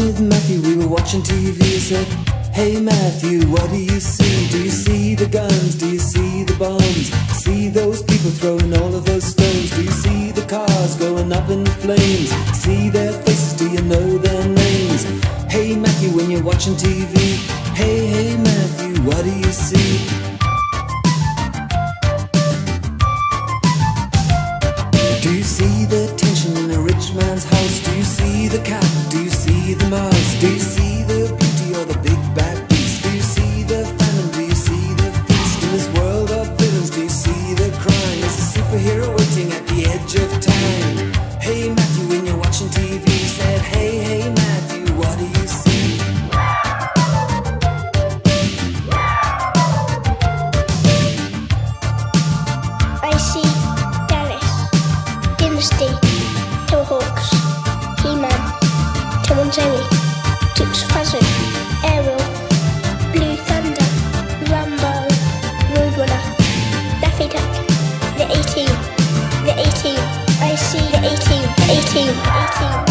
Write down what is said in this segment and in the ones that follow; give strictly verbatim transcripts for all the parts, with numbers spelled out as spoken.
with Matthew, we were watching T V. I said, hey Matthew, what do you see? Do you see the guns? Do you see the bombs? See those people throwing all of those stones? Do you see the cars going up in flames? See their faces, do you know their names? Hey Matthew, when you're watching T V, hey, hey Matthew, what do you see? Do you see the tension in a rich man's house? Do you see the cat? Do you see the mouse? Do you see the beauty or the big bad beast? Do you see the famine? Do you see the feast? In this world of villains, do you see the crime? Is a superhero waiting at the edge of time? Hey Matthew, when you're watching T V, said, hey, hey Matthew, what do you see? I see Dallas, Dynasty, Hillhawks, He-Man, Tom and Jerry, Dukes of Hazzard, Aerial, Blue Thunder, Rambo, Roadrunner, Daffy Duck, the A-Team, the A-Team, I see the A-Team, the A-Team, the A-Team.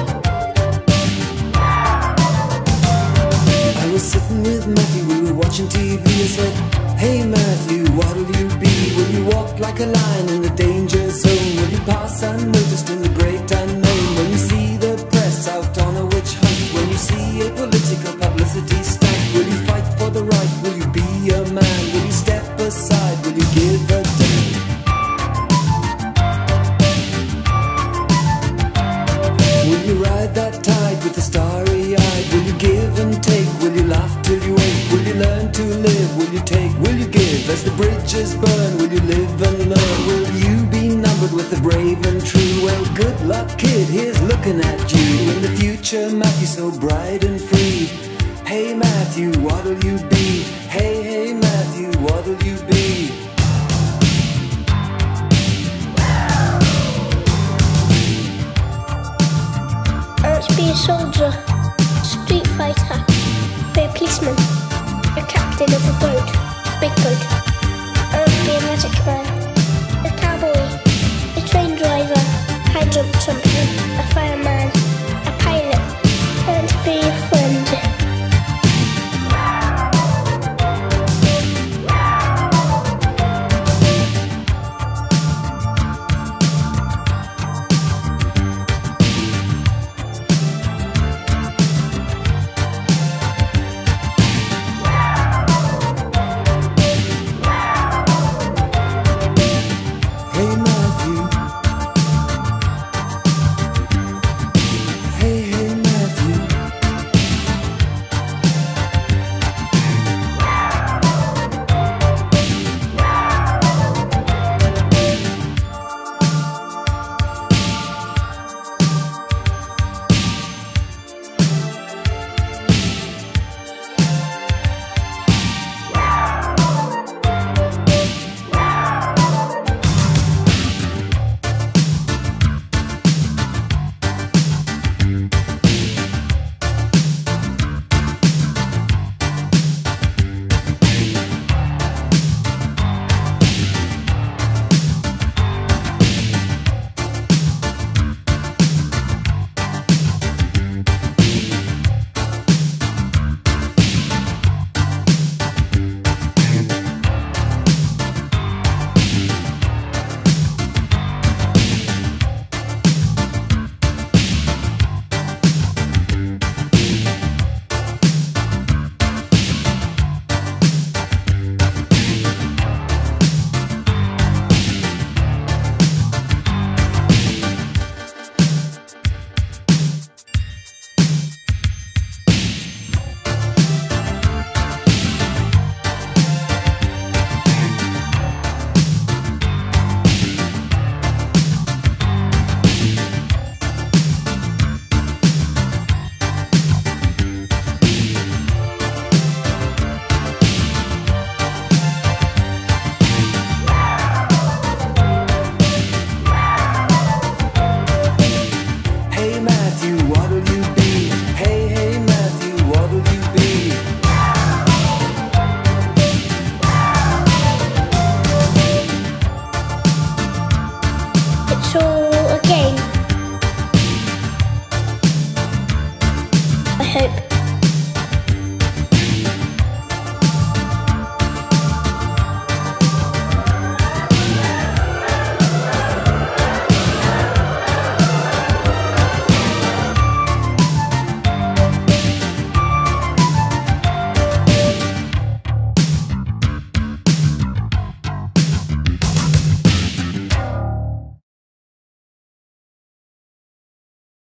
I was sitting with Matthew, we were watching T V. I said, hey Matthew, what'll you be? Will you walk like a lion in the danger zone? Will you pass unnoticed in the great unknown? When you see the press out on a witch hunt, when you see a political publicity stunt, will you fight for the right? Will you be a man? Will you step aside? Will you give a damn? Will you ride that tide with the starry eyed? Will you give and take? Will you laugh till you wake? Will you learn to live? Will you take? Will you give? As the bridges burn, will you live and learn? Will you be numbered with the brave and true? Well, good luck kid, here's looking at you. In the future, Matthew, so bright and free. Hey Matthew, what'll you be? Hey, hey Matthew, what'll you be? I want to be a soldier, street fighter, be a policeman, a captain of a boat, big boat. I want to be a magic man, a cowboy, a train driver, high jump champion, a fireman, a pilot. I want to be a friend,